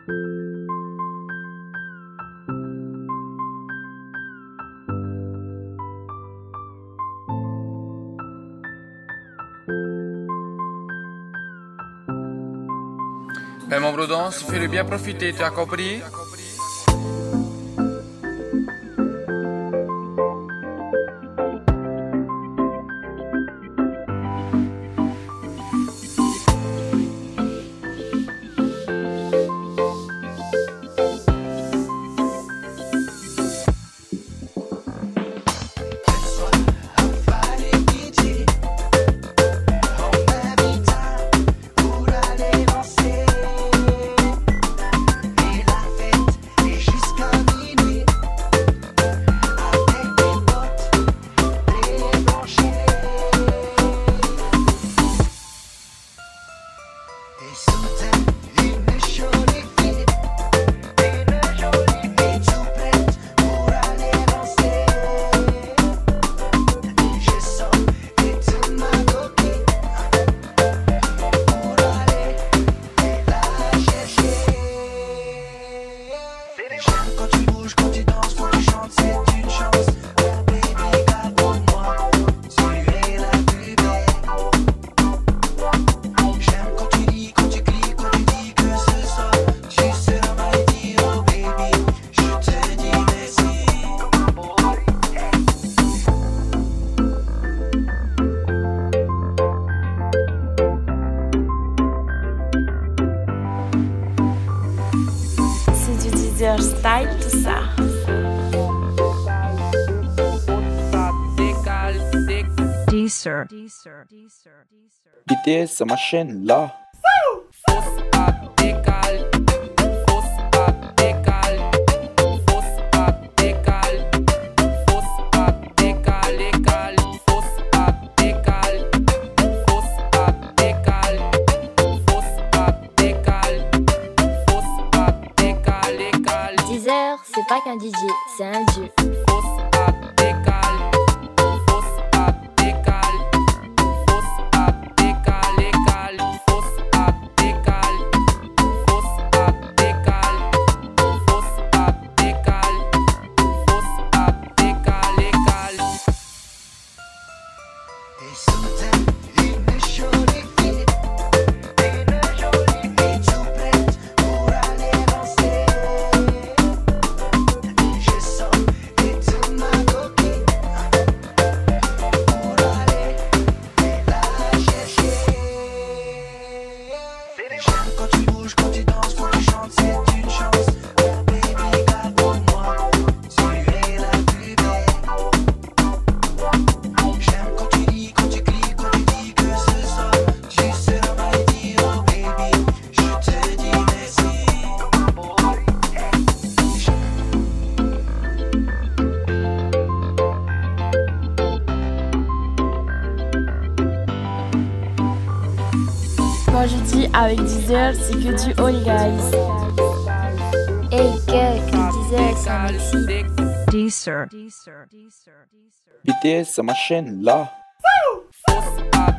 Ben mon brodance, fais-le bien profiter, tu as compris? Style, tout ça. Deezer. BTS, c'est ma chaîne là. C'est pas qu'un DJ, c'est un dieu. Quand je dis avec Deezer, c'est que du all guys. Hey que Deezer, c'est un Mexique. Deezer. BTS, c'est ma chaîne là.